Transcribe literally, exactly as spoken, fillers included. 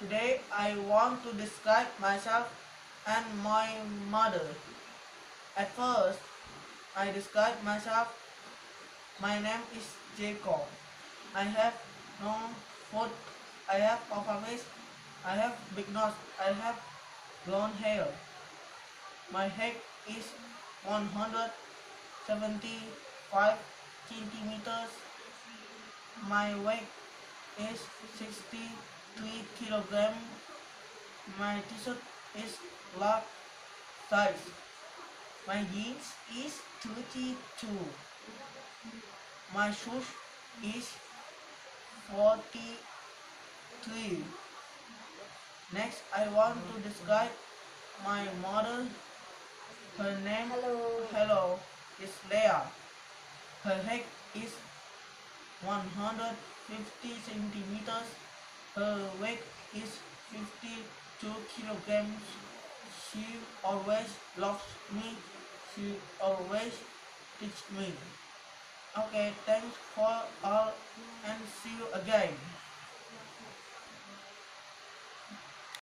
Today I want to describe myself and my mother. At first, I describe myself. My name is Jericho. I have no foot. I have puffy face. I have big nose. I have blonde hair. My height is one hundred seventy-five centimeters. My weight is sixty-three kilograms. My t-shirt is large size. My jeans is thirty-two. My shoes is forty-three. Next, I want to describe my mother. Her name Hello. hello is Leah. Her height is one hundred fifty centimeters. Her weight is fifty-two kilograms. She always loves me. She always teach me. Okay, thanks for all and see you again.